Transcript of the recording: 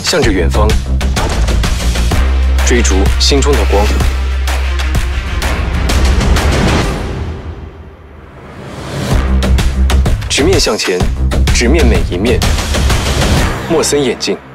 向着远方，追逐心中的光。直面向前，直面每一面。莫森眼镜。